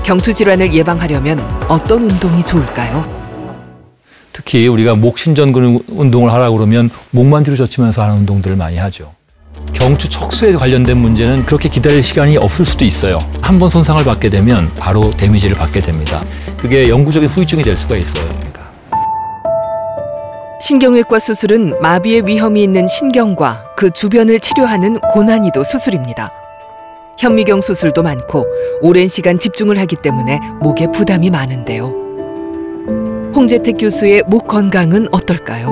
경추 질환을 예방하려면 어떤 운동이 좋을까요? 특히 우리가 목 신전근 운동을 하라고 그러면 목만 뒤로 젖히면서 하는 운동들을 많이 하죠. 경추 척수에 관련된 문제는 그렇게 기다릴 시간이 없을 수도 있어요. 한 번 손상을 받게 되면 바로 데미지를 받게 됩니다. 그게 영구적인 후유증이 될 수가 있어요. 신경외과 수술은 마비의 위험이 있는 신경과 그 주변을 치료하는 고난이도 수술입니다. 현미경 수술도 많고 오랜 시간 집중을 하기 때문에 목에 부담이 많은데요. 홍재택 교수의 목 건강은 어떨까요?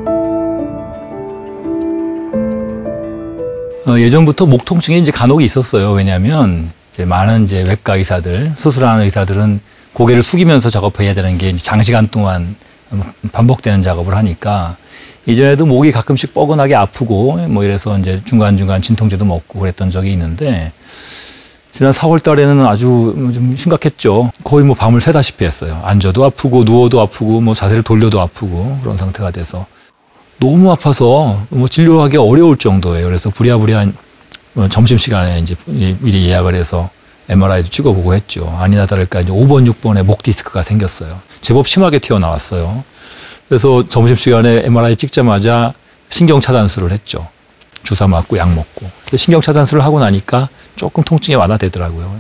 예전부터 목 통증이 이제 간혹 있었어요. 왜냐하면 이제 많은 외과 의사들, 수술하는 의사들은 고개를 숙이면서 작업해야 되는 게 이제 장시간 동안 반복되는 작업을 하니까 이전에도 목이 가끔씩 뻐근하게 아프고 뭐 이래서 이제 중간중간 진통제도 먹고 그랬던 적이 있는데 지난 4월 달에는 아주 좀 심각했죠. 거의 뭐 밤을 새다시피 했어요. 앉아도 아프고 누워도 아프고 뭐 자세를 돌려도 아프고 그런 상태가 돼서 너무 아파서 뭐 진료하기 어려울 정도예요. 그래서 부랴부랴 점심시간에 이제 미리 예약을 해서 MRI도 찍어보고 했죠. 아니나 다를까 이제 5번, 6번에 목 디스크가 생겼어요. 제법 심하게 튀어나왔어요. 그래서 점심시간에 MRI 찍자마자 신경차단술을 했죠. 주사 맞고 약 먹고. 신경차단술을 하고 나니까 조금 통증이 완화되더라고요.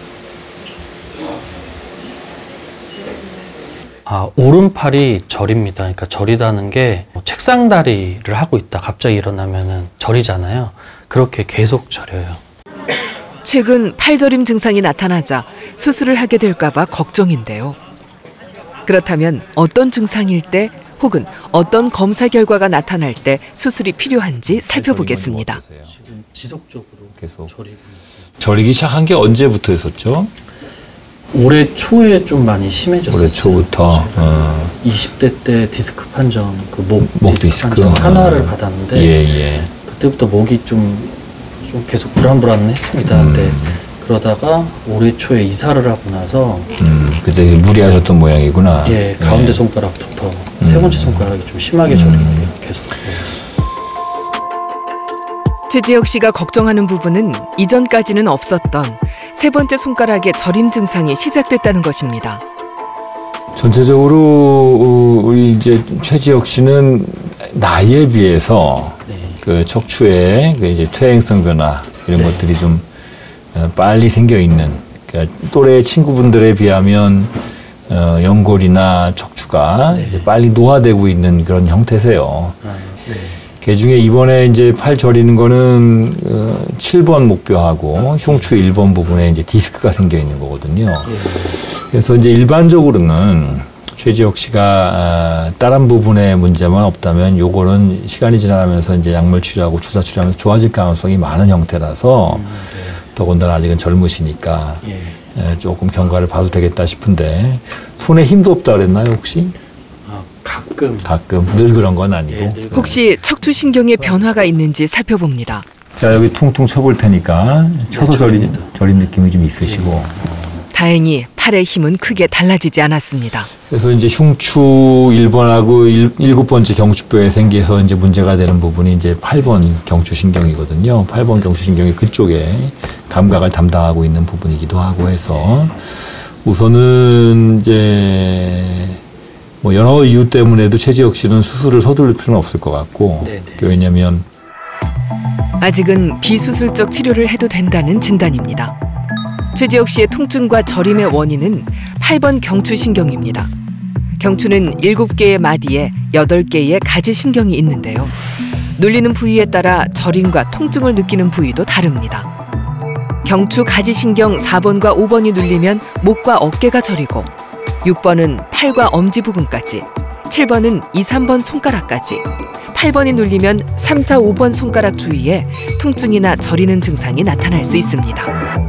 오른팔이 저립니다. 그러니까 저리다는 게 책상다리를 하고 있다 갑자기 일어나면은 저리잖아요. 그렇게 계속 저려요. 최근 팔저림 증상이 나타나자 수술을 하게 될까 봐 걱정인데요. 그렇다면 어떤 증상일 때 혹은 어떤 검사 결과가 나타날 때 수술이 필요한지 살펴보겠습니다. 지금 지속적으로 계속 저리고 저리기 시작한 게 언제부터 있었죠? 올해 초에 좀 많이 심해졌어요. 올해 초부터 20대 때 디스크 판정, 그 목 디스크 판정 하나를 받았는데 예. 그때부터 목이 좀 계속 불안불안했습니다. 근데 그러다가 올해 초에 이사를 하고 나서 그때 무리하셨던 모양이구나. 예, 가운데 손가락부터 세 번째 손가락이 좀 심하게 저리고요. 계속. 최지혁 씨가 걱정하는 부분은 이전까지는 없었던 세 번째 손가락의 저림 증상이 시작됐다는 것입니다. 전체적으로 우리 이제 최지혁 씨는 나이에 비해서 그 척추의 그 이제 퇴행성 변화 이런 것들이 좀 빨리 생겨 있는 그러니까 또래 친구분들에 비하면 연골이나 척추가 이제 빨리 노화되고 있는 그런 형태세요. 그 중에 이번에 이제 팔 저리는 거는 7번 목뼈하고 흉추 1번 부분에 이제 디스크가 생겨 있는 거거든요. 그래서 이제 일반적으로는 최지혁 씨가 다른 부분에 문제만 없다면 요거는 시간이 지나가면서 이제 약물 치료하고 주사 치료하면서 좋아질 가능성이 많은 형태라서 더군다나 아직은 젊으시니까 조금 경과를 봐도 되겠다 싶은데 손에 힘도 없다 그랬나요 혹시? 가끔 늘 그런 건 아니고. 혹시 척추신경에 변화가 있는지 살펴봅니다. 자 여기 퉁퉁 쳐볼 테니까 쳐서 저린 느낌이 좀 있으시고. 다행히 팔의 힘은 크게 달라지지 않았습니다. 그래서 이제 흉추 1번하고 7번째 경추뼈에 생겨서 이제 문제가 되는 부분이 이제 8번 경추신경이거든요. 8번 경추신경이 그쪽에 감각을 담당하고 있는 부분이기도 하고 해서 우선은 이제 뭐 여러 이유 때문에도 최지혁 씨는 수술을 서두를 필요는 없을 것 같고 왜냐하면 아직은 비수술적 치료를 해도 된다는 진단입니다. 최지혁 씨의 통증과 저림의 원인은 8번 경추신경입니다. 경추는 7개의 마디에 8개의 가지신경이 있는데요. 눌리는 부위에 따라 저림과 통증을 느끼는 부위도 다릅니다. 경추 가지신경 4번과 5번이 눌리면 목과 어깨가 저리고 6번은 팔과 엄지 부분까지, 7번은 2, 3번 손가락까지, 8번이 눌리면 3, 4, 5번 손가락 주위에 통증이나 저리는 증상이 나타날 수 있습니다.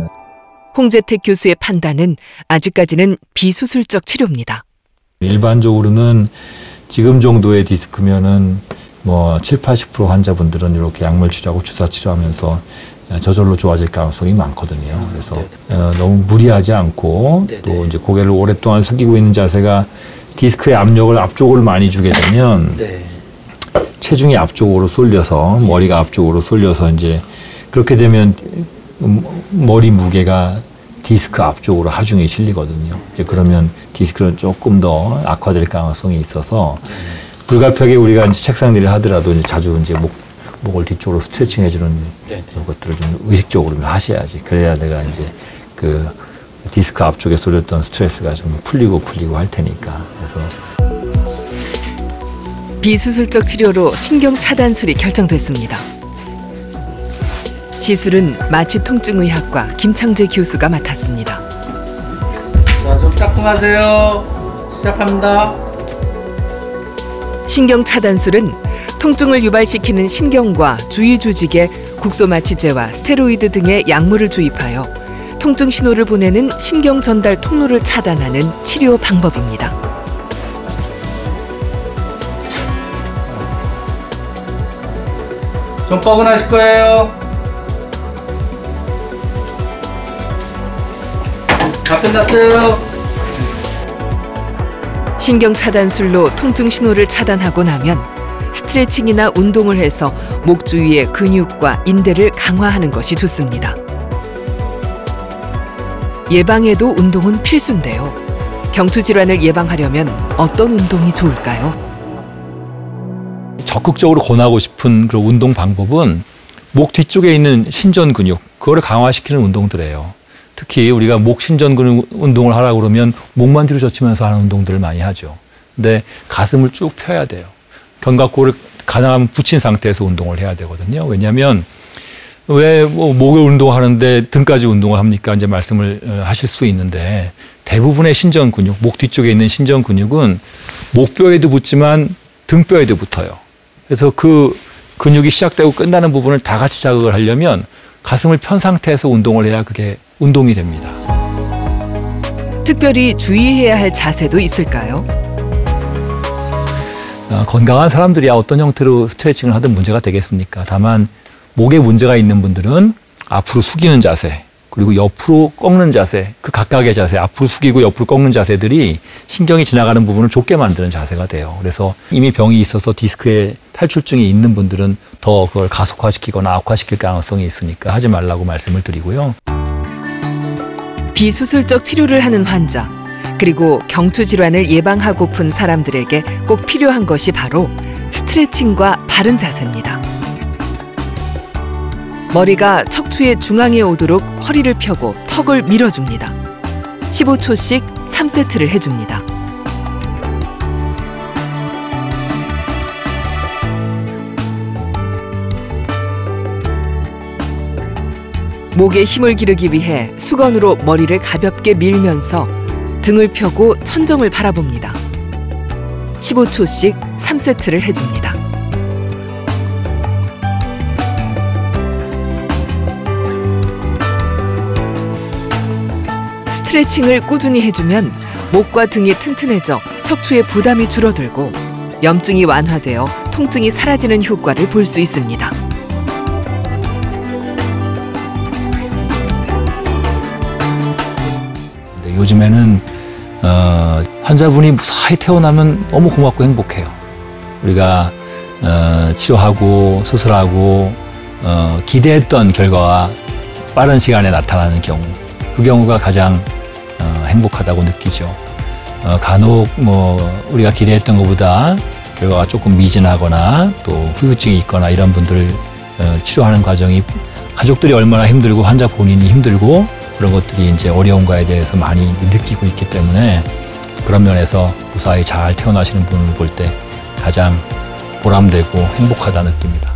홍재택 교수의 판단은 아직까지는 비수술적 치료입니다. 일반적으로는 지금 정도의 디스크면은 뭐 7, 80% 환자분들은 이렇게 약물 치료하고 주사 치료하면서 저절로 좋아질 가능성이 많거든요. 그래서 너무 무리하지 않고 또 이제 고개를 오랫동안 숙이고 있는 자세가 디스크의 압력을 앞쪽으로 많이 주게 되면 체중이 앞쪽으로 쏠려서 머리가 앞쪽으로 쏠려서 이제 그렇게 되면 머리 무게가 디스크 앞쪽으로 하중이 실리거든요. 이제 그러면 디스크는 조금 더 악화될 가능성이 있어서 불가피하게 우리가 이제 책상 일을 하더라도 이제 자주 이제 목을 뒤쪽으로 스트레칭 해주는 이런 것들을 좀 의식적으로 하셔야지. 그래야 내가 이제 그 디스크 앞쪽에 쏠렸던 스트레스가 좀 풀리고 할 테니까. 그래서 비수술적 치료로 신경 차단술이 결정됐습니다. 시술은 마취통증의학과 김창재 교수가 맡았습니다. 자, 좀 짝꿍하세요. 시작합니다. 신경 차단술은 통증을 유발시키는 신경과 주위 조직에 국소마취제와 스테로이드 등의 약물을 주입하여 통증 신호를 보내는 신경 전달 통로를 차단하는 치료 방법입니다. 좀 뻐근하실 거예요. 다 끝났어요. 신경 차단술로 통증 신호를 차단하고 나면 스트레칭이나 운동을 해서 목 주위의 근육과 인대를 강화하는 것이 좋습니다. 예방에도 운동은 필수인데요. 경추 질환을 예방하려면 어떤 운동이 좋을까요? 적극적으로 권하고 싶은 그런 운동 방법은 목 뒤쪽에 있는 신전 근육, 그거를 강화시키는 운동들이에요. 특히 우리가 목 신전 근육 운동을 하라고 그러면 목만 뒤로 젖히면서 하는 운동들을 많이 하죠. 근데 가슴을 쭉 펴야 돼요. 견갑골을 가능하면 붙인 상태에서 운동을 해야 되거든요. 왜냐하면 왜 목을 운동하는데 등까지 운동을 합니까? 이제 말씀을 하실 수 있는데 대부분의 신전 근육, 목 뒤쪽에 있는 신전 근육은 목뼈에도 붙지만 등뼈에도 붙어요. 그래서 그 근육이 시작되고 끝나는 부분을 다 같이 자극을 하려면 가슴을 편 상태에서 운동을 해야 그게 운동이 됩니다. 특별히 주의해야 할 자세도 있을까요? 건강한 사람들이야 어떤 형태로 스트레칭을 하든 문제가 되겠습니까? 다만 목에 문제가 있는 분들은 앞으로 숙이는 자세, 그리고 옆으로 꺾는 자세, 그 각각의 자세, 앞으로 숙이고 옆으로 꺾는 자세들이 신경이 지나가는 부분을 좁게 만드는 자세가 돼요. 그래서 이미 병이 있어서 디스크에 탈출증이 있는 분들은 더 그걸 가속화시키거나 악화시킬 가능성이 있으니까 하지 말라고 말씀을 드리고요. 비수술적 치료를 하는 환자, 그리고 경추 질환을 예방하고픈 사람들에게 꼭 필요한 것이 바로 스트레칭과 바른 자세입니다. 머리가 척추의 중앙에 오도록 허리를 펴고 턱을 밀어줍니다. 15초씩 3세트를 해줍니다. 목에 힘을 기르기 위해 수건으로 머리를 가볍게 밀면서 등을 펴고 천정을 바라봅니다. 15초씩 3세트를 해줍니다. 스트레칭을 꾸준히 해주면 목과 등이 튼튼해져 척추의 부담이 줄어들고 염증이 완화되어 통증이 사라지는 효과를 볼 수 있습니다. 요즘에는 환자분이 무사히 퇴원하면 너무 고맙고 행복해요. 우리가 치료하고 수술하고 기대했던 결과가 빠른 시간에 나타나는 경우, 그 경우가 가장 행복하다고 느끼죠. 간혹 우리가 기대했던 것보다 결과가 조금 미진하거나 또 후유증이 있거나 이런 분들을 치료하는 과정이 가족들이 얼마나 힘들고 환자 본인이 힘들고 그런 것들이 이제 어려운 거에 대해서 많이 느끼고 있기 때문에 그런 면에서 무사히 잘 태어나시는 분을 볼 때 가장 보람되고 행복하다 느낍니다.